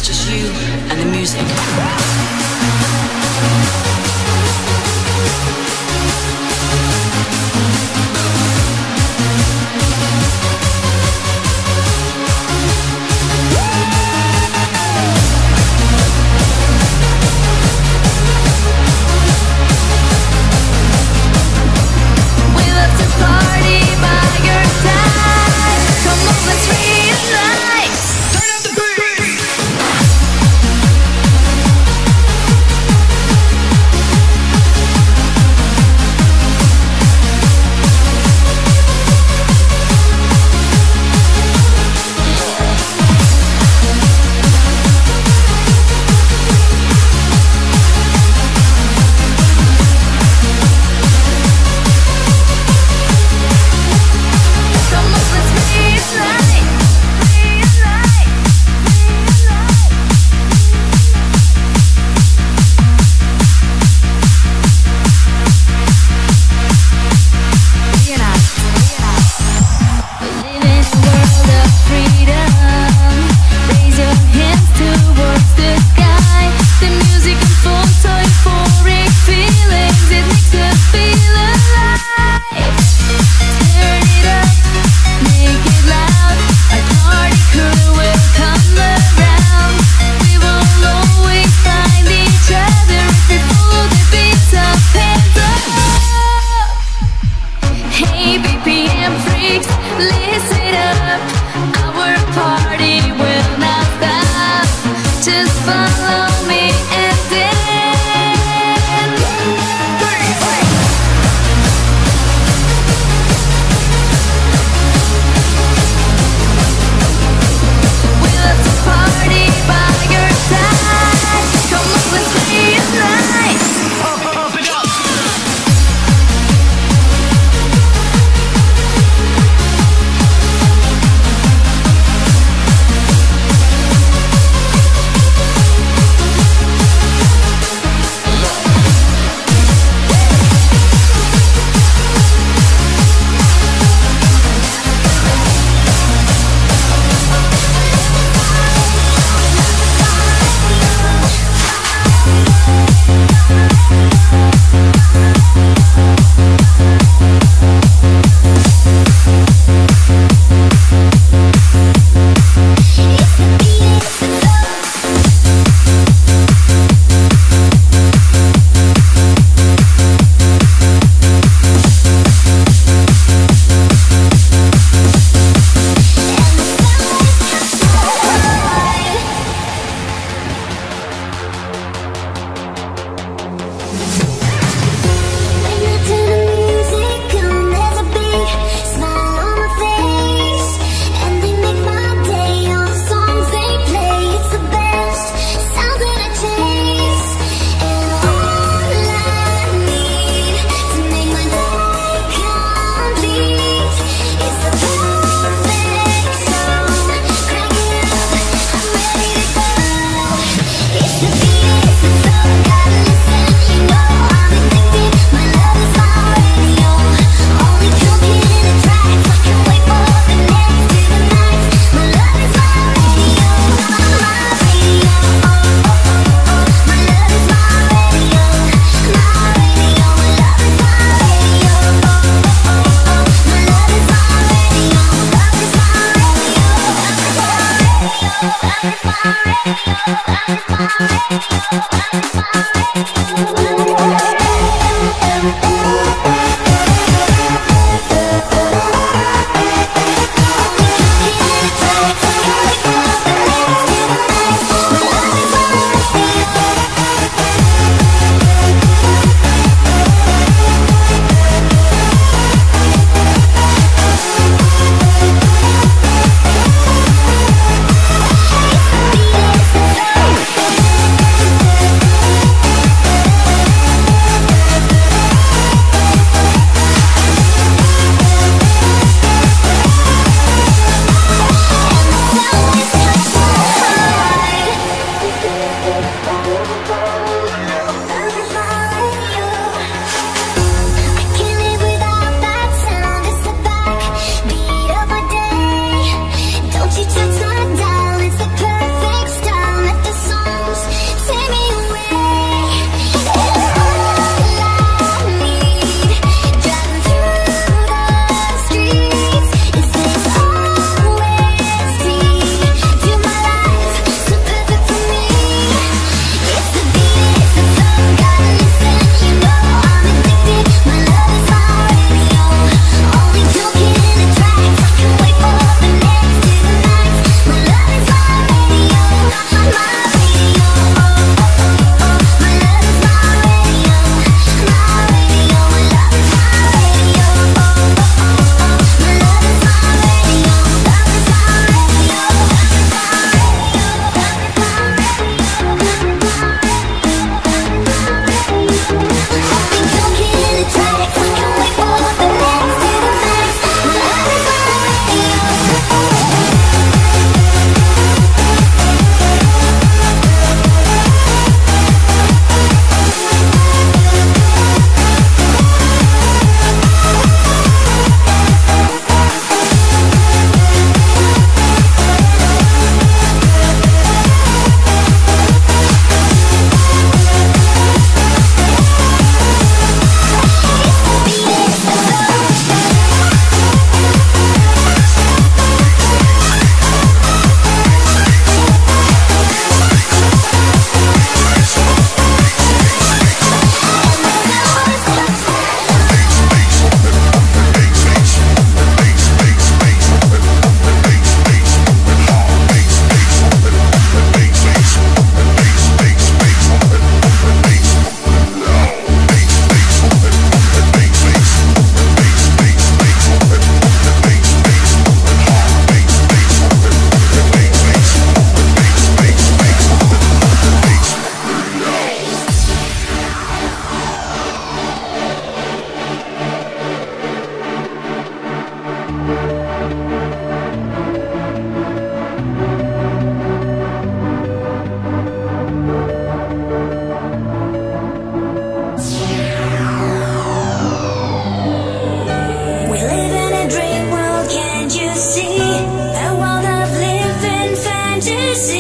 just you and the music.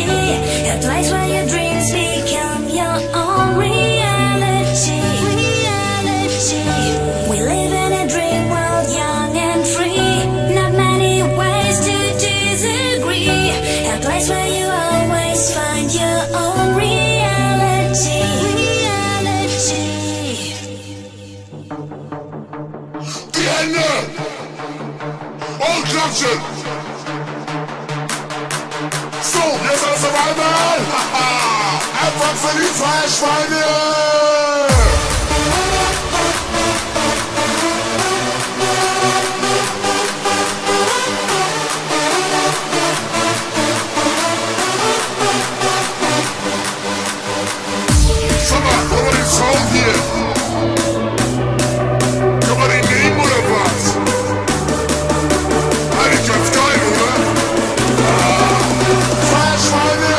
a place where your dreams become your own reality. We live in a dream world, young and free. Not many ways to disagree. A place where you always find your own reality. Die Hände! Hochklatschen! So, jetzt ist es einmal! Haha! Einfach für die Fleischschweine! Sag mal, kann man den Sound hier? Kann man den nehmen oder was? Eigentlich ganz geil, oder? Fleischschweine!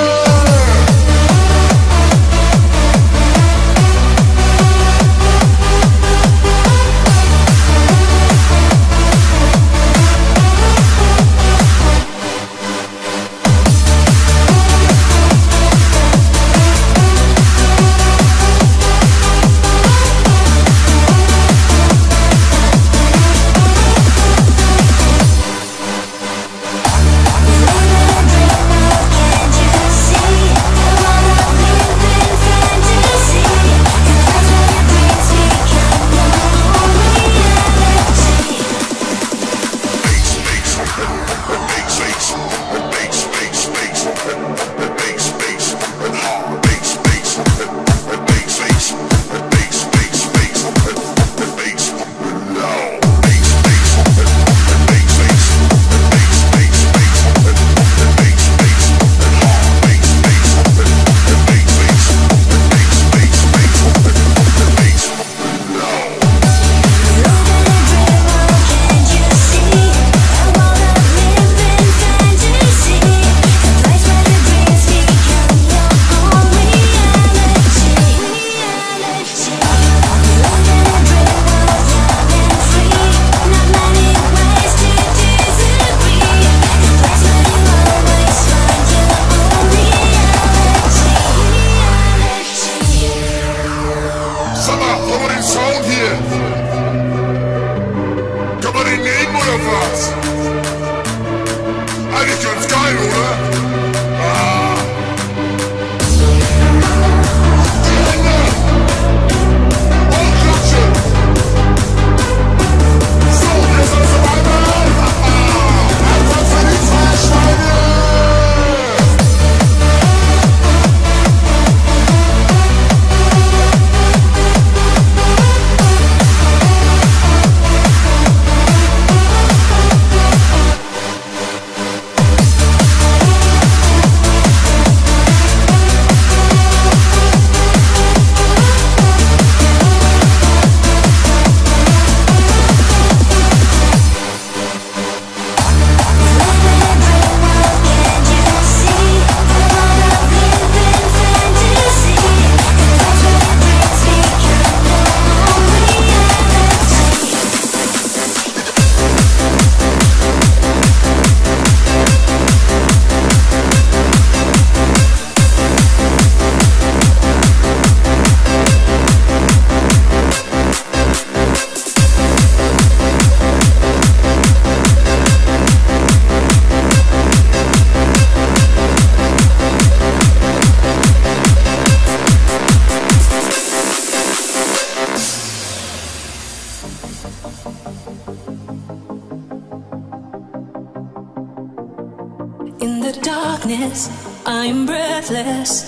In the darkness, I'm breathless.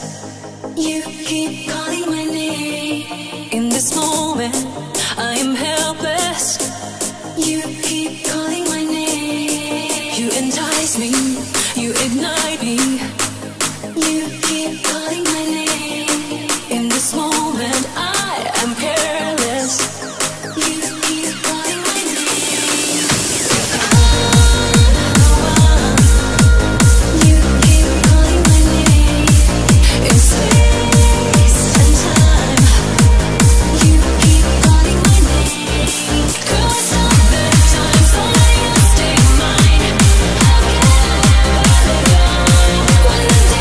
You keep calling my name. In this moment, I am helpless. You keep calling my name. You entice me, you ignite me. You keep calling my name. In this moment, I am careless. You keep calling my name. You keep calling my name. In space and time, you keep calling my name. Could I stop the time so that you stay mine? How can I let go when the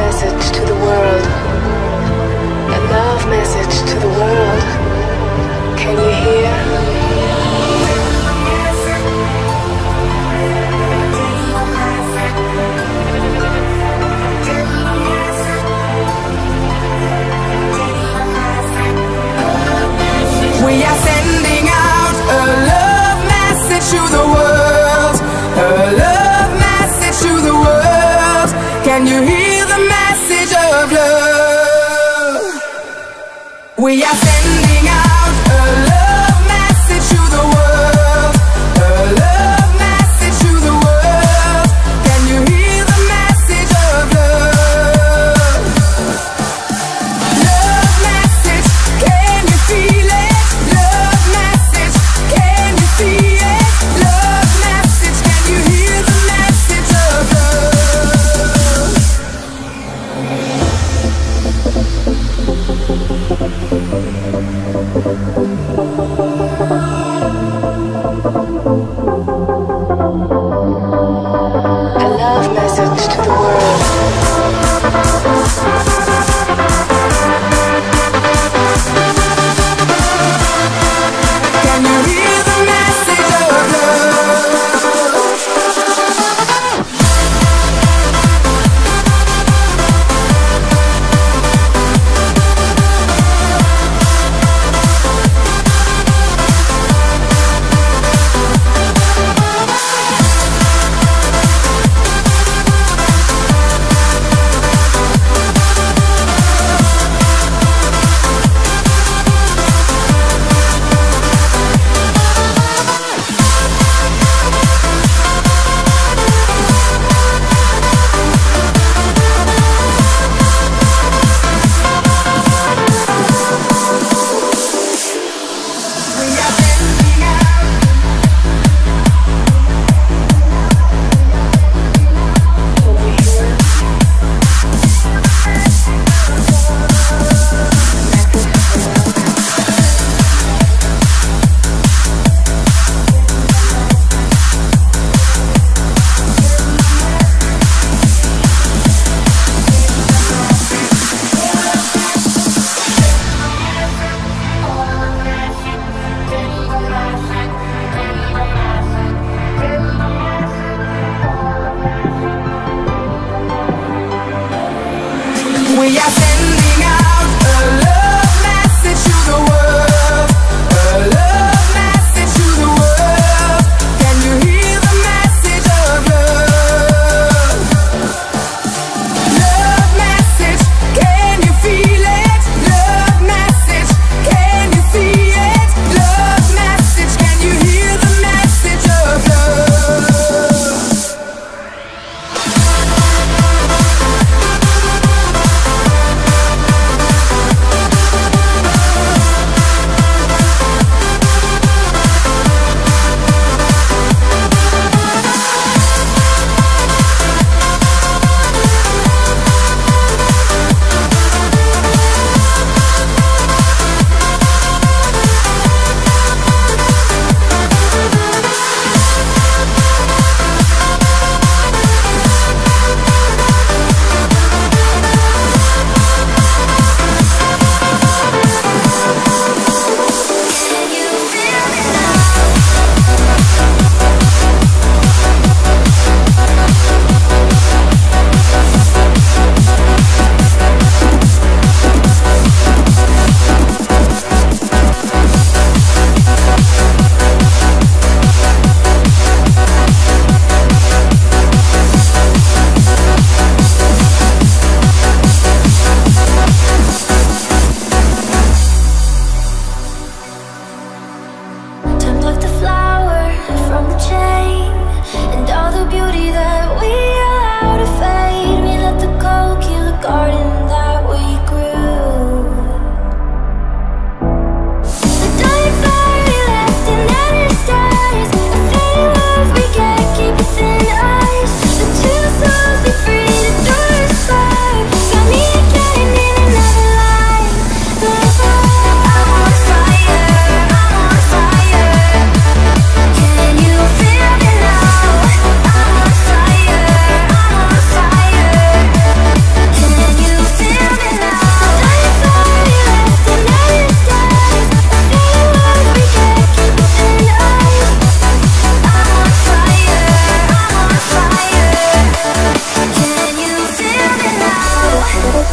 message to the world. A love message to the world. Can you hear? We are sending out a love message to the world. A love message to the world. Can you hear the message of love? We are sending out a love message to the world. A love message to the world. Can you hear the message of love? Love message, can you feel it? Love message, can you see it? Love message, can you hear the message of love? A love message to the world. Can you hear the message of love? We are sending out a love message to the world. A love message to the world. Can you hear the message of love? Love message, can you feel it? Love message, can you see it? Love message, can you hear the message of love?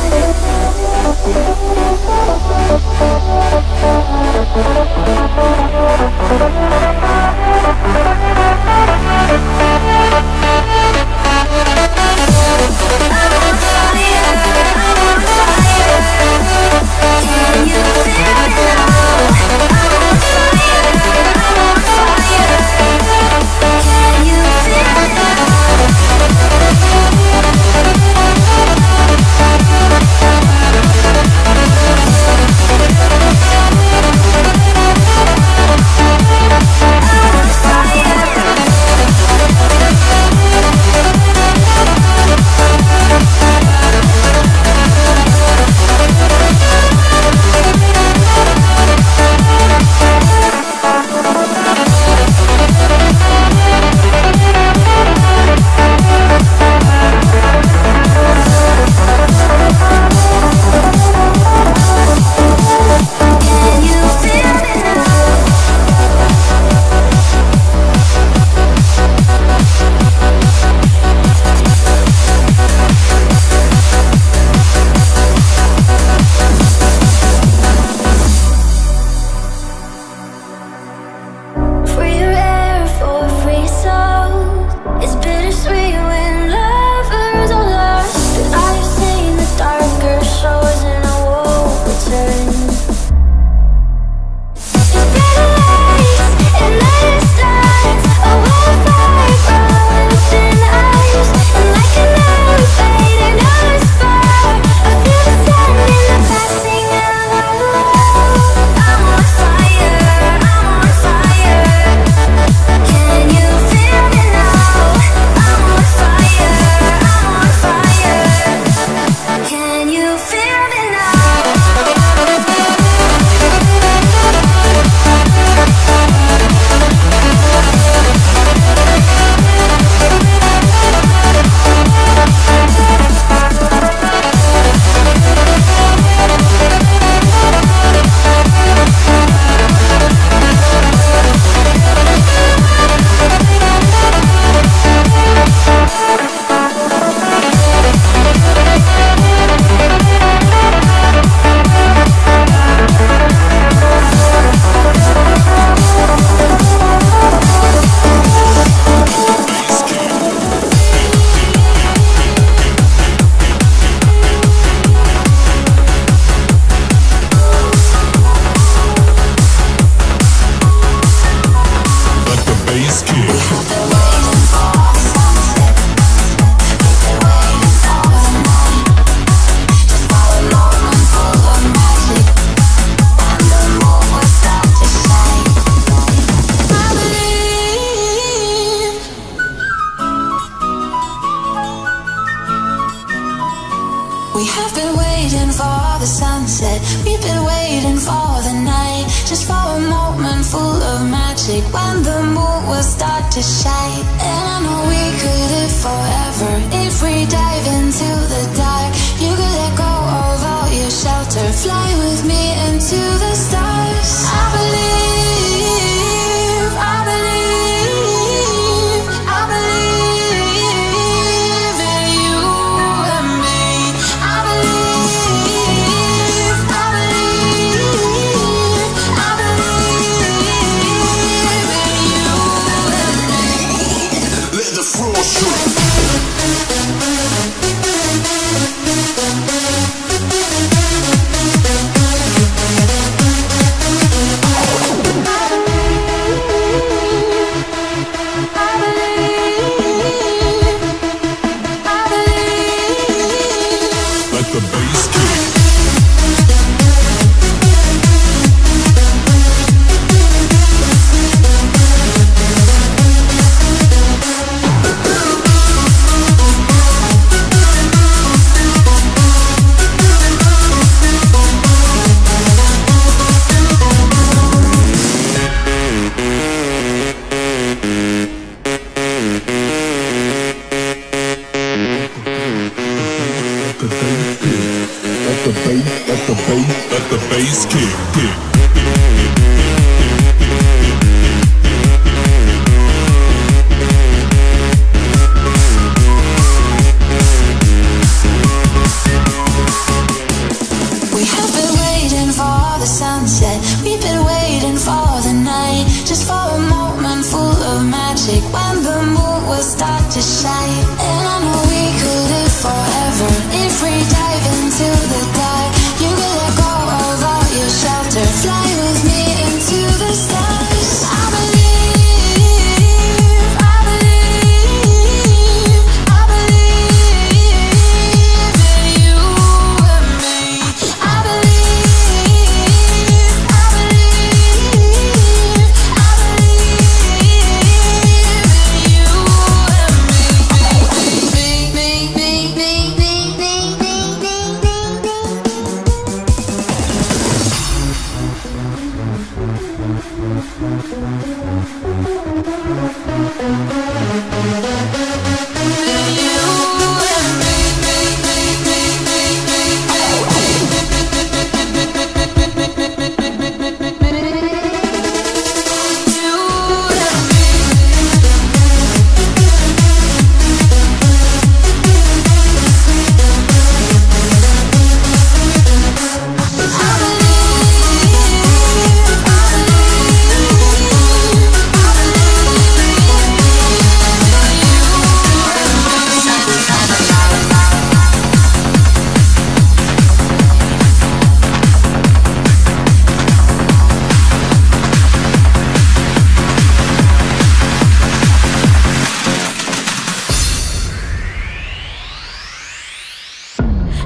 Let the bass kick.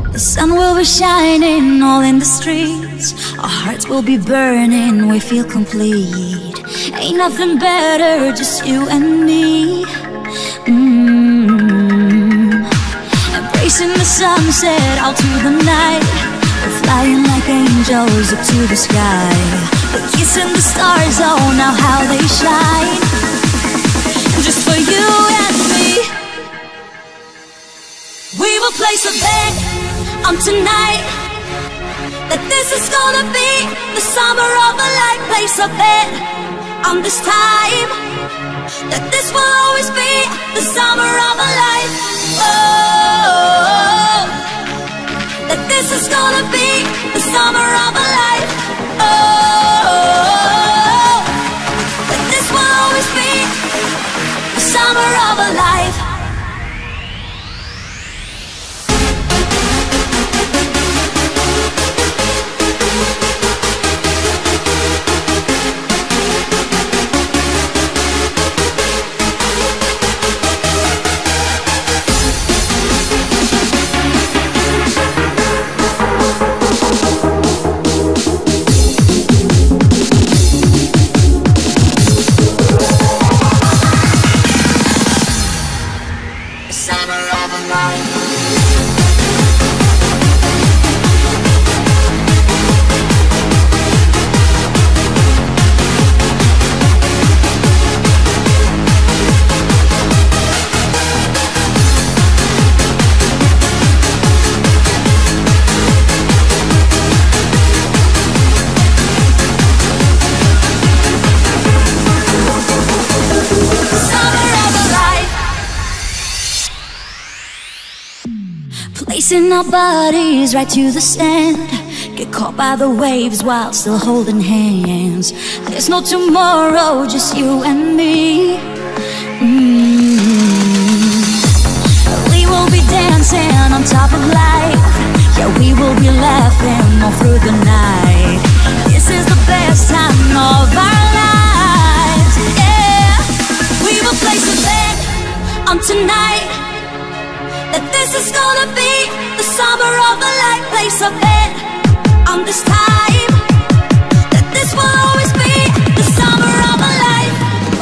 The sun will be shining all in the streets. Our hearts will be burning, we feel complete. Ain't nothing better, just you and me. Embracing the sunset out to the night. We're flying like angels up to the sky. We're kissing the stars, oh now how they shine. Just for you and me. We will place a bet on tonight that this is gonna be the summer of a life. Place a bet on this time that this will always be the summer of a life. Oh, that this is gonna be the summer of a life. Oh, that this will always be the summer of a life. Placing our bodies right to the sand. Get caught by the waves while still holding hands. There's no tomorrow, just you and me. We will be dancing on top of life. Yeah, we will be laughing all through the night. This is the best time of our lives. Yeah, we will place a bet on tonight that this is gonna be the summer of a life. Place a bet on this time that this will always be the summer of a life.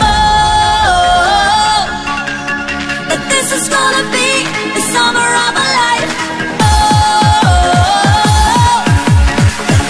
Oh, that this is gonna be the summer of a life. Oh, that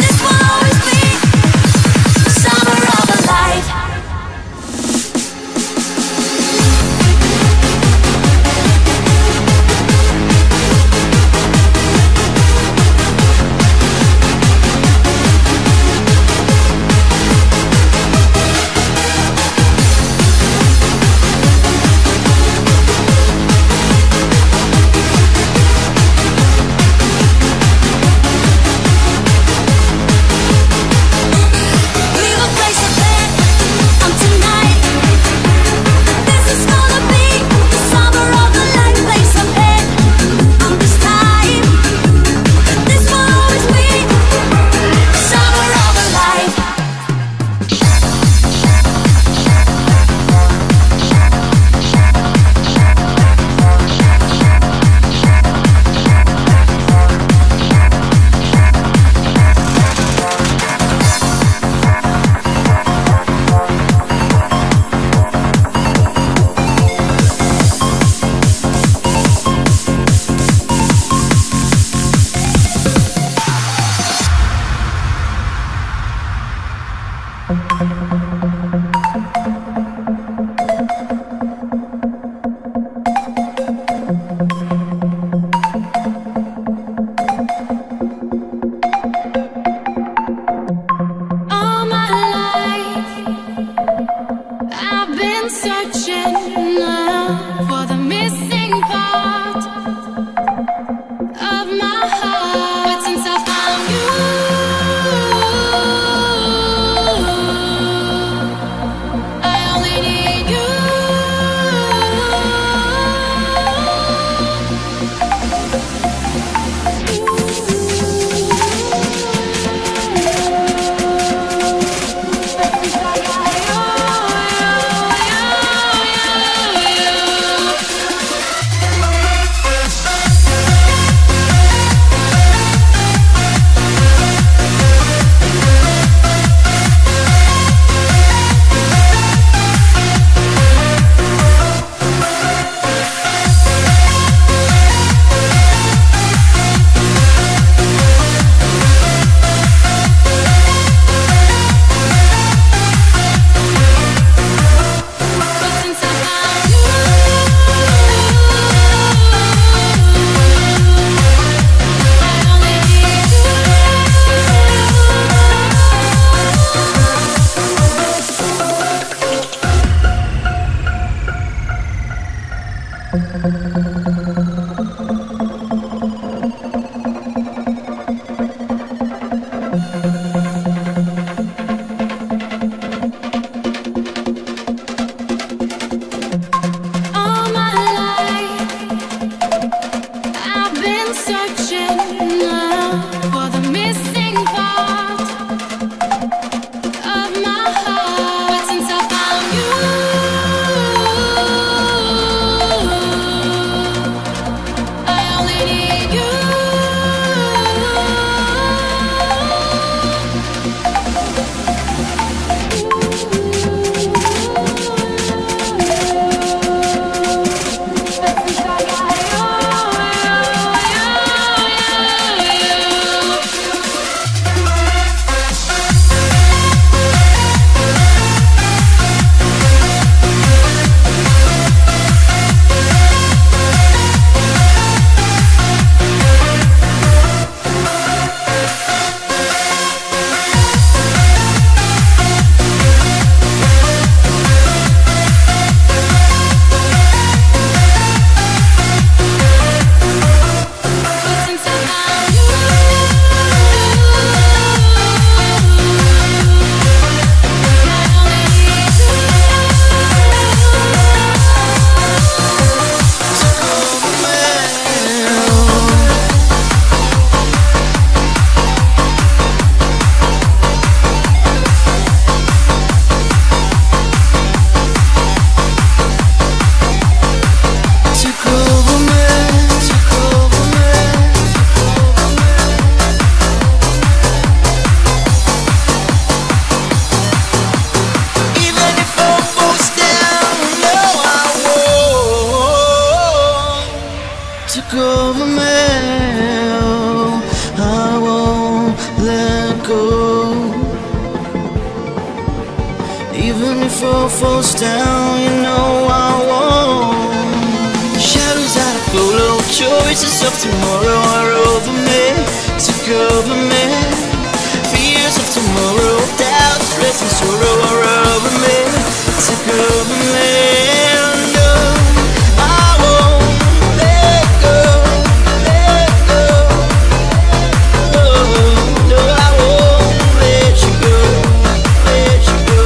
fall, falls down, you know I won't. Shadows out of follow, choices of tomorrow are over me, took over me. Fears of tomorrow, doubts, stress and sorrow are over me, took over me. No, I won't let go, let go. No, no, I won't let you go, let you go.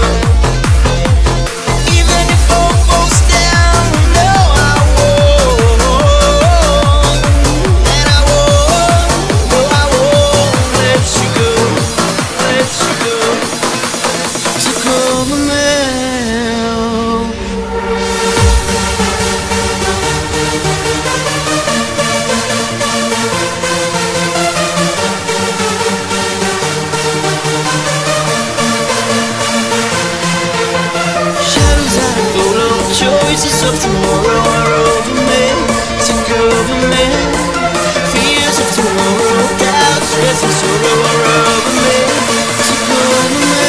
Even if all falls down, no, I won't. And I won't, no, I won't let you go, let you go. Took over me. Shadows out of follow, choices of tomorrow are over me, took over me. Fears of tomorrow, doubts, stress and sorrow are over me, took over me.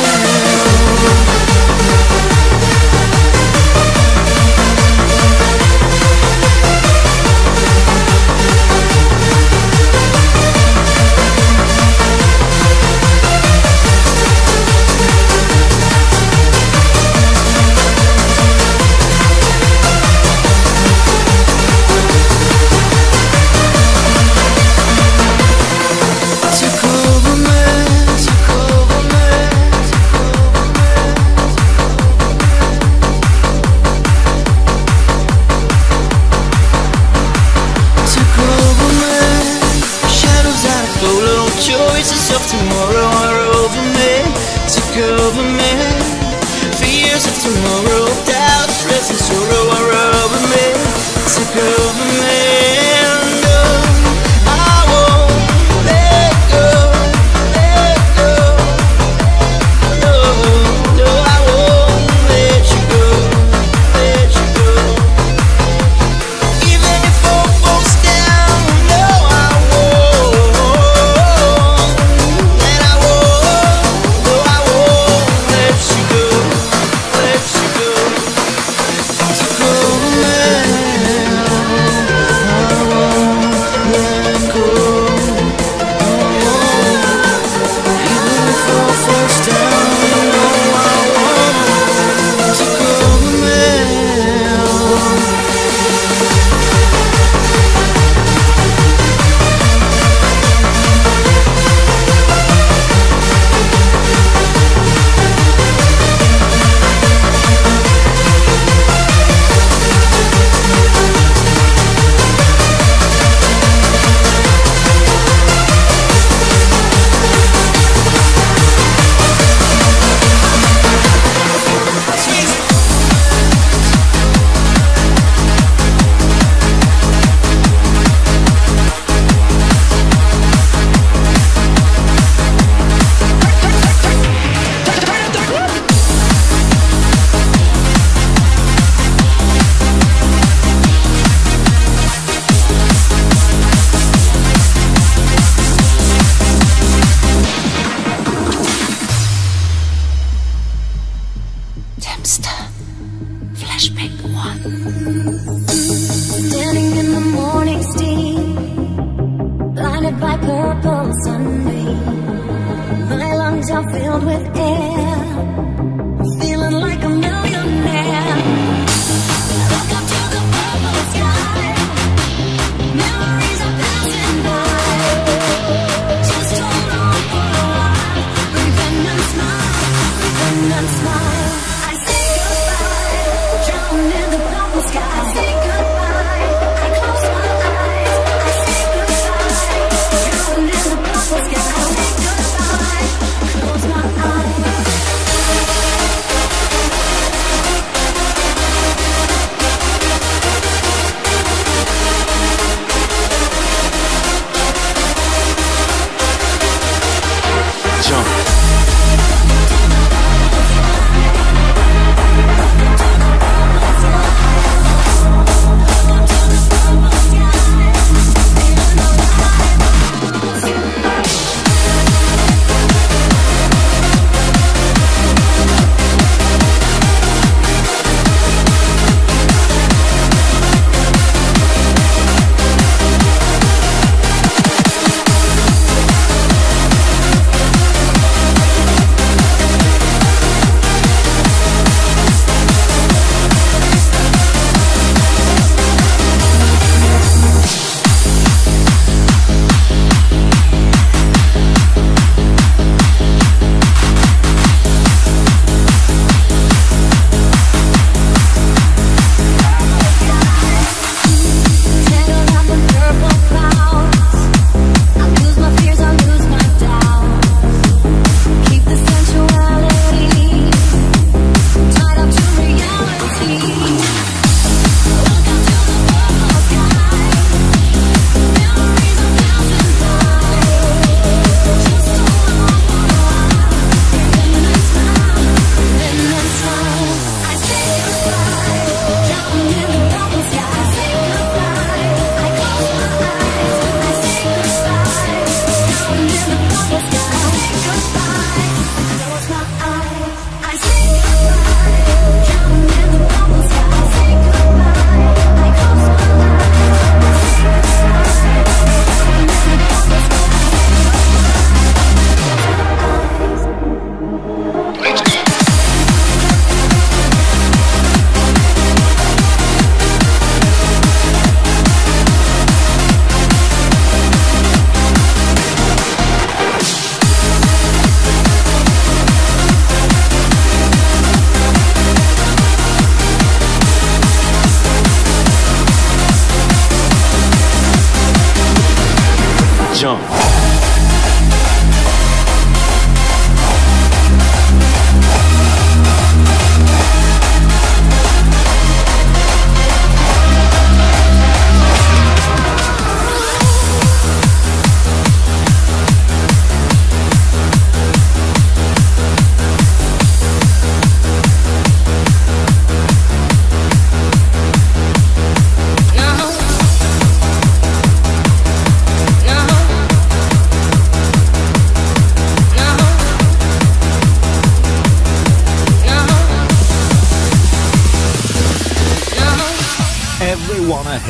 Took over me, took over me, took over me. Took over me. Shadows out of follow, choices of tomorrow are over me, took over me. Fears of tomorrow, doubts, stress and sorrow are over me, took over me. No, I won't let go, let go. No, no, I won't let you go, let you go. Even if all falls down, no, I won't. And I won't, no, I won't let you go, let you go. Took over me. I won't let go. I won't. Even if all falls down, no, I won't. Took over me. Dempster, flashback 1. Standing in the morning steam, blinded by purple sunbeam. My lungs are filled with air, I'm feeling like a millionaire. Look up to the purple sky, memories are passing by. Just hold on for a while, breathe in and smile, breathe in and smile. I say goodbye, drown in the purple sky. I say goodbye, I close my eyes. I say goodbye, drown in the purple sky. I say goodbye, close my eyes.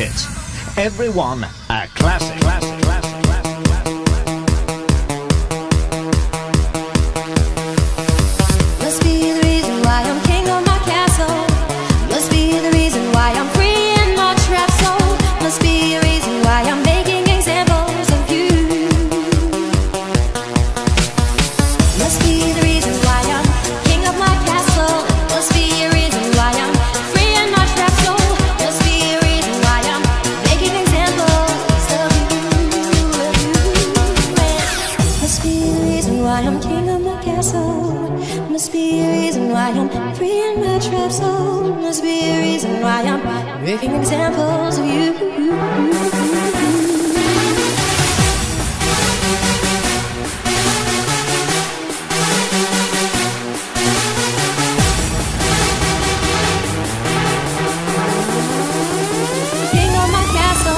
hit. Everyone a classic. Must be the reason why I'm king of my castle. Must be the reason why I'm free in my trap soul. Must be a reason why I'm making examples of you. Must be the reason why I'm king of my castle. Must be a reason why I'm free in my trap soul. Must be a reason why I'm making examples of you. Must be the reason why I'm king of my castle. Must be a reason why I'm free in my trap soul. Must be a reason why I'm making examples of you. King of my castle.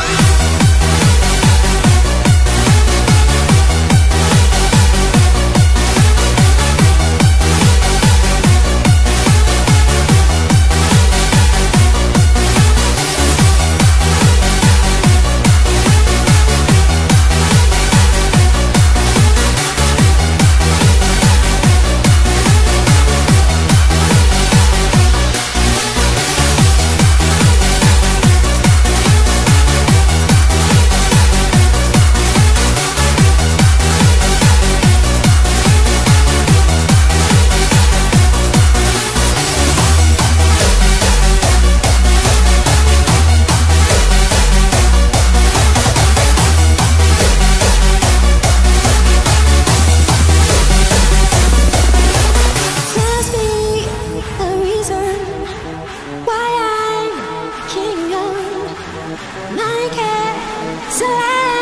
Must be the reason why I'm king of my castle.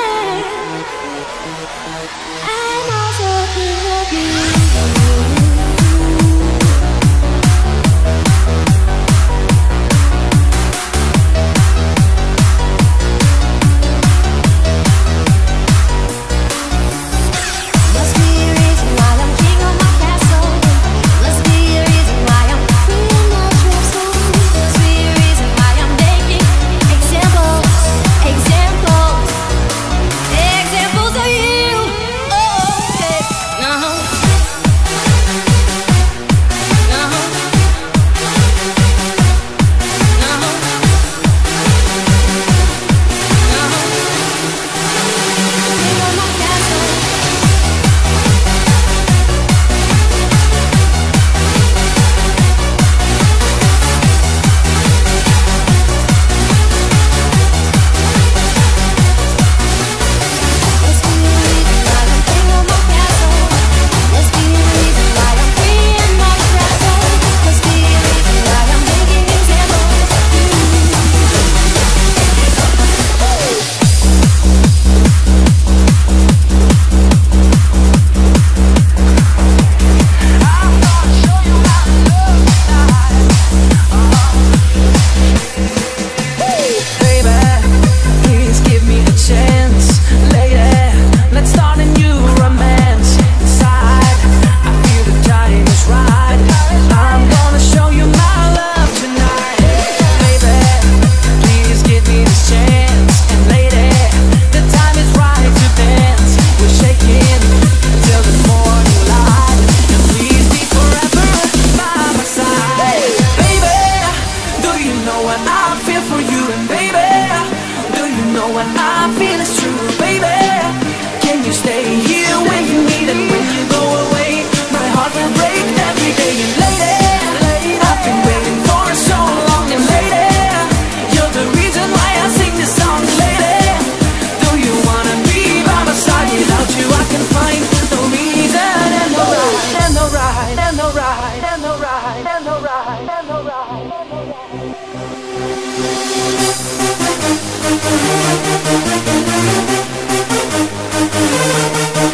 I'm also king of you. Must be a reason why I'm king of my castle. Must be a reason why I'm free in my trap soul. Must be a reason why I'm making examples of you. Oh, okay. King of my castle. Must be the reason why I'm king of my castle. Must be the reason why I'm free in my trap soul. Must be the reason why I'm making examples of you. Baby, please give me a chance. Lady, let's start a new romance. Inside, I feel the time is right. I'm gonna show you my love tonight. Baby, please give me this chance. And lady, the time is right to dance. We're shaking till the morning light. And please be forever by my side. Baby, do you know what I feel for you? And baby, do you know what I feel is true? Baby, can you stay here when you need it? When you go away, my heart will break every day. And lady, I've been waiting for so long. And lady, you're the reason why I sing this song. Lady, do you wanna be by my side? Without you I can find no reason and no right, and no right, and no right, and no right, and no right, and no right, and no right.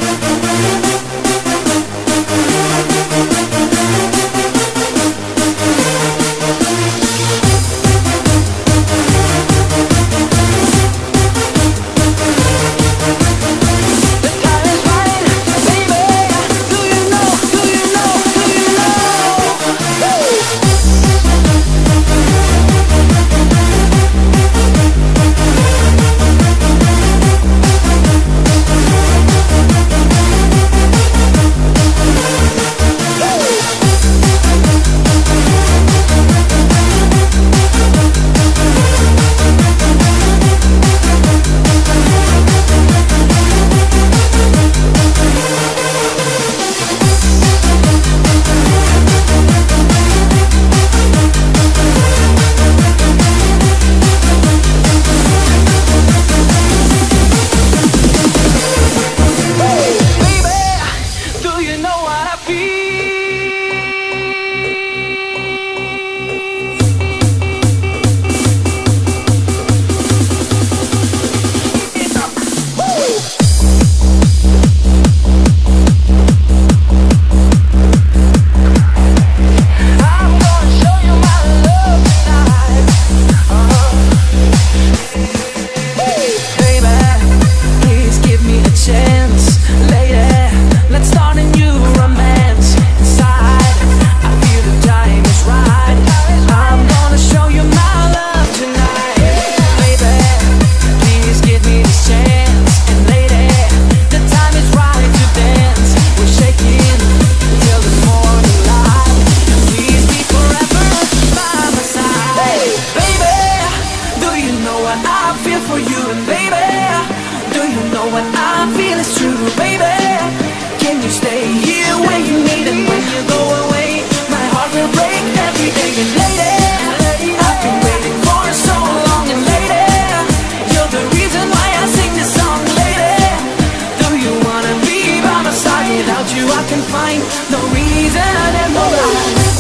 Without you I can find no reason and no rhyme.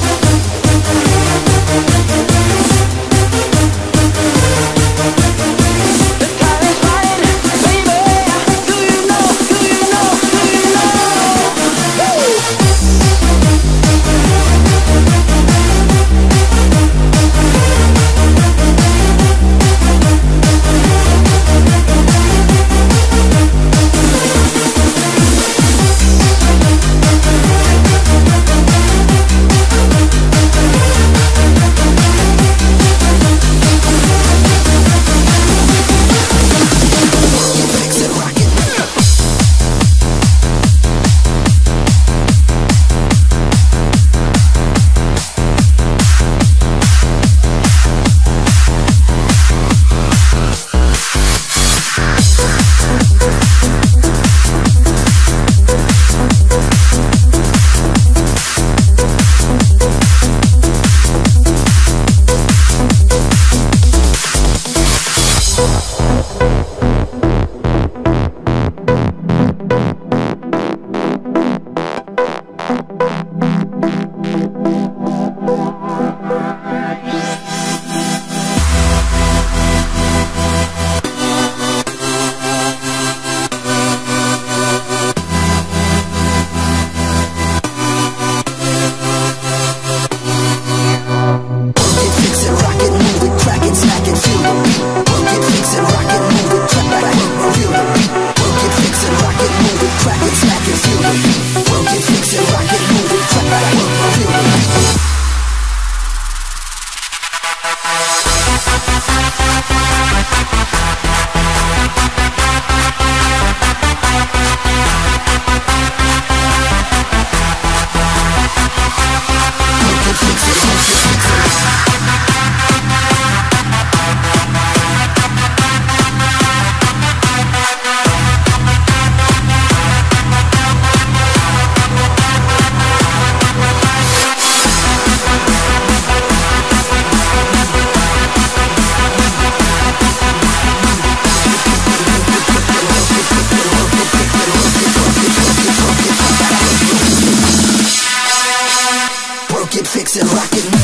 Fix it, rock it.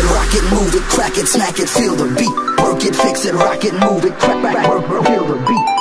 Smack it, feel the beat. Work it, fix it, rock it, move it, crack, feel the beat.